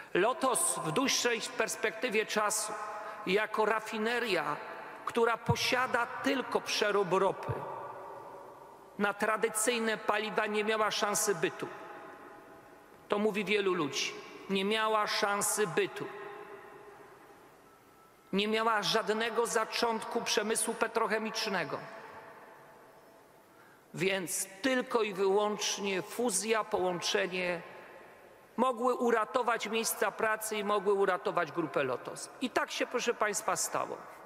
Lotos w dłuższej perspektywie czasu jako rafineria, która posiada tylko przerób ropy, na tradycyjne paliwa nie miała szansy bytu. To mówi wielu ludzi. Nie miała szansy bytu. Nie miała żadnego zaczątku przemysłu petrochemicznego. Więc tylko i wyłącznie fuzja, połączenie mogły uratować miejsca pracy i mogły uratować Grupę Lotos. I tak się, proszę Państwa, stało.